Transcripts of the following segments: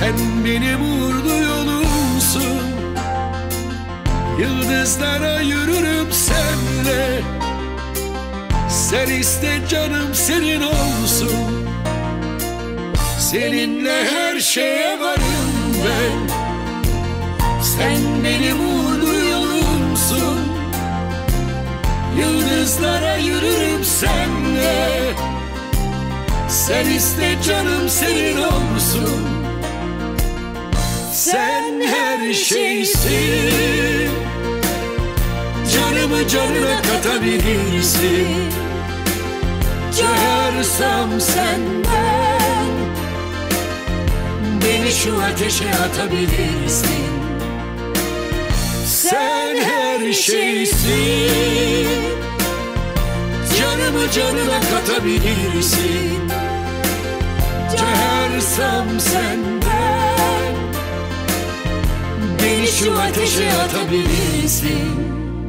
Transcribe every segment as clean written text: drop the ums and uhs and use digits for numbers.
Sen benim uğurlu yolumsun. Yıldızlara yürürüm senle. Sen iste canım senin olsun. Seninle her şeye varım ben. Sen benim uğurlu yolumsun. Yıldızlara yürürüm senle. Sen iste canım senin olsun. Sen her şeysin. Canımı canına katabilirsin. Cöhersem senden. Beni şu ateşe atabilirsin. Sen her şeysin. Canımı canına katabilirsin. Cöhersem senden. Beni şu ateşe atabilirsin.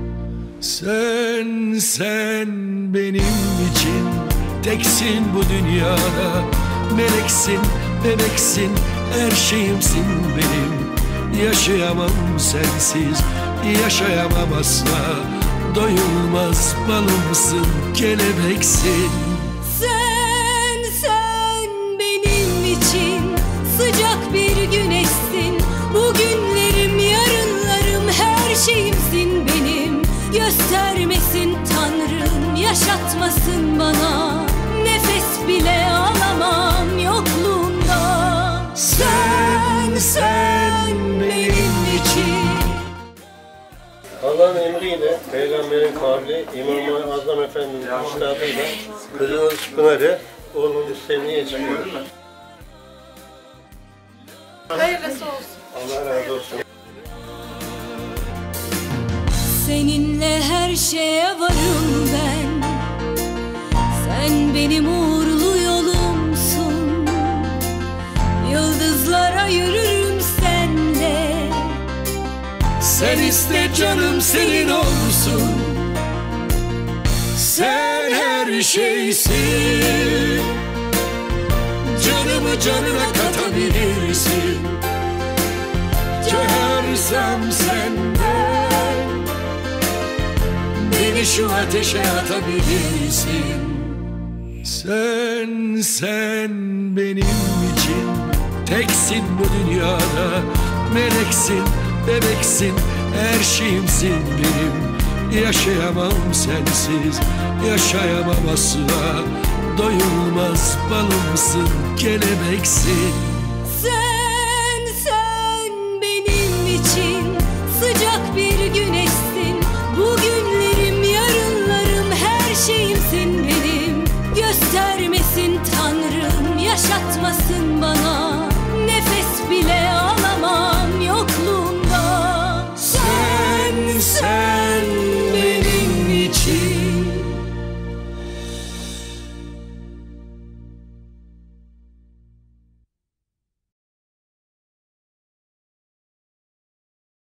Sen benim için teksin bu dünyada. Meleksin, bebeksin, her şeyimsin benim. Yaşayamam sensiz, yaşayamam asla. Doyulmaz balımsın, kelebeksin. Sen benim için sıcak bir güneşsin. Bugünlerim, yarınlarım, her şeyimsin benim. Göstermesin Tanrım, yaşatmasın bana. Nefes bile alamam yokluğunda. Sen benim için. Allah'ın emriyle, Peygamberin kavli, İmam-ı Azam Efendi'nin üstadıyla kızınız Pınar'ı oğlunun istemeye çıkıyor. Hayırlısı olsun. Allah razı olsun. Seninle her şeye varım ben. Sen benim uğurlu yolumsun. Yıldızlara yürürüm senle. Sen iste canım senin olsun. Sen her şeysin. Canımı canına katabilirsin. Cöhersem senden. Beni şu ateşe atabilirsin. Sen benim için teksin bu dünyada. Meleksin, bebeksin, her şeyimsin benim. Yaşayamam sensiz, yaşayamam asla. Doyulmaz balımsın, kelebeksin.